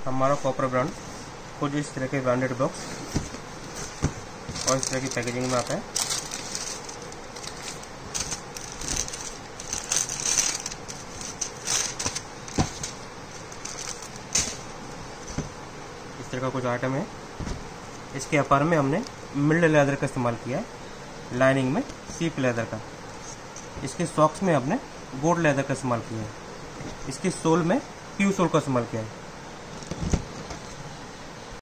हमारा copper brand कुछ इस तरह के ब्रांडेड बॉक्स और इस तरह की पैकेजिंग में आता है। इस तरह का कुछ आइटम है। इसके अपर में हमने मिल्ड लेदर का इस्तेमाल किया है, लाइनिंग में सीप लेदर का। इसके सॉक्स में हमने गोल्ड लेदर का इस्तेमाल किया है। इसके सोल में प्यू सोल का इस्तेमाल किया है।